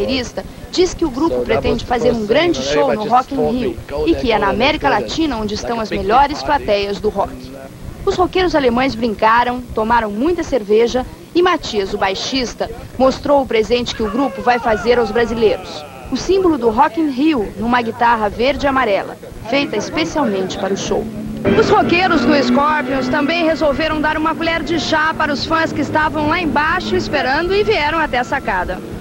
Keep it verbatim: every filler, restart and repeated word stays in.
baterista, diz que o grupo pretende fazer um grande show no Rock in Rio e que é na América Latina onde estão as melhores plateias do rock. Os roqueiros alemães brincaram, tomaram muita cerveja e Matias, o baixista, mostrou o presente que o grupo vai fazer aos brasileiros. O símbolo do Rock in Rio numa guitarra verde e amarela, feita especialmente para o show. Os roqueiros do Scorpions também resolveram dar uma colher de chá para os fãs que estavam lá embaixo esperando e vieram até a sacada.